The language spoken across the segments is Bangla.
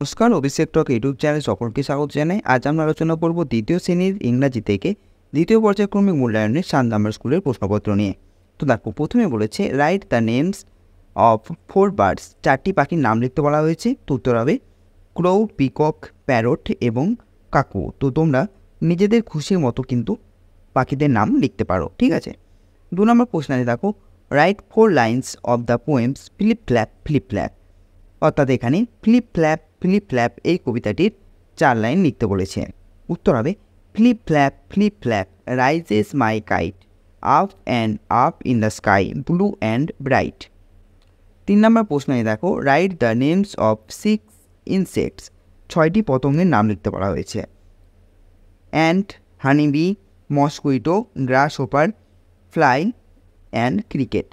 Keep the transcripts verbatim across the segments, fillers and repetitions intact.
নমস্কার, অভিষেক টক ইউটিউব চ্যানেল সকলকে স্বাগত জানাই। আজ আমরা আলোচনা করব দ্বিতীয় শ্রেণীর ইংরাজি থেকে দ্বিতীয় পর্যায়ক্রমিক মূল্যায়নের সাত নম্বর স্কুলের প্রশ্নপত্র নিয়ে। তো দেখো, প্রথমে বলেছে write the names of four birds. চারটি পাখির নাম লিখতে বলা হয়েছে। তো উত্তর হবে ক্রো, পিকক, প্যারট এবং কাকু। তো তোমরা নিজেদের খুশির মতো কিন্তু পাখিদের নাম লিখতে পারো, ঠিক আছে। দু নম্বর প্রশ্ন আছে, দেখো write four lines of the poems flip flap flip flap. অর্থাৎ এখানে ফ্লিপ ফ্ল্যাপ ফ্লিপ ফ্ল্যাপ এই কবিতাটির চার লাইন লিখতে বলেছে। উত্তর হবে flip flap flip flap rises my kite up and up in the sky blue and bright. তিন নম্বর প্রশ্নে দেখো write the names of six insects. ছয়টি পতঙ্গের নাম লিখতে বলা হয়েছে। Ant, honeybee, mosquito, grasshopper, fly and cricket.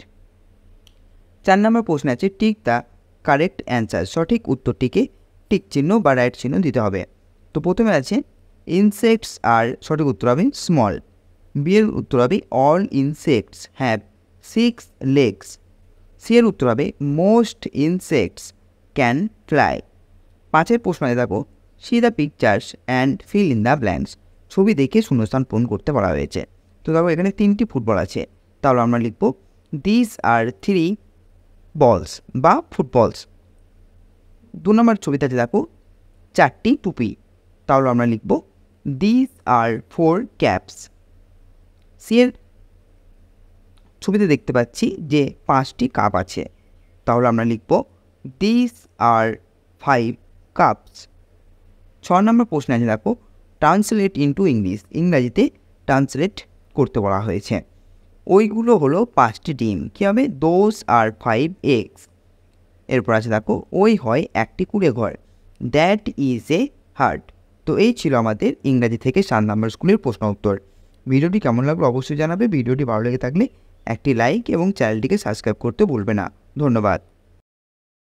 চার নম্বর প্রশ্ন আছে টিক দ্য কারেক্ট অ্যান্সার। সঠিক উত্তরটিকে টিক চিহ্ন বা রাইট চিহ্ন দিতে হবে। তো প্রথমে আছে ইনসেক্টস আর সঠিক উত্তর হবে স্মল। বি এর উত্তর হবে all insects have six legs. C এর উত্তর হবে মোস্ট ইনসেক্টস ক্যান ফ্লাই। পাঁচের প্রশ্নে দেখো see the pictures and fill in the blanks. ছবি দেখে শূন্যস্থান পূরণ করতে বলা হয়েছে। তো দেখো এখানে তিনটি ফুটবল আছে, তাহলে আমরা লিখব দিস আর থ্রি বলস বা ফুটবলস। দু নম্বর ছবিতে দেখো চারটি টুপি, তাহলে আমরা লিখব this are four caps. C এর ছবিতে দেখতে পাচ্ছি যে পাঁচটি কাপ আছে, তাহলে আমরা লিখব দিস আর ফাইভ কাপস। ছ নম্বর প্রশ্ন আছে দেখো ট্রান্সলেট ইন্টু ইংলিশ। ইংরাজিতে ট্রান্সলেট করতে বলা হয়েছে। ওইগুলো হলো পাঁচটি ডিম। কী হবে? Those are five eggs. এরপর আছে দেখো ওই হয় একটি কুঁড়ে ঘর। That is a hut. তো এই ছিল আমাদের ইংরাজি থেকে সাত নম্বর স্কুলের প্রশ্ন উত্তর। ভিডিওটি কেমন লাগলো অবশ্যই জানাবে। ভিডিওটি ভালো লেগে থাকলে একটি লাইক এবং চ্যানেলটিকে সাবস্ক্রাইব করতে ভুলবে না। ধন্যবাদ।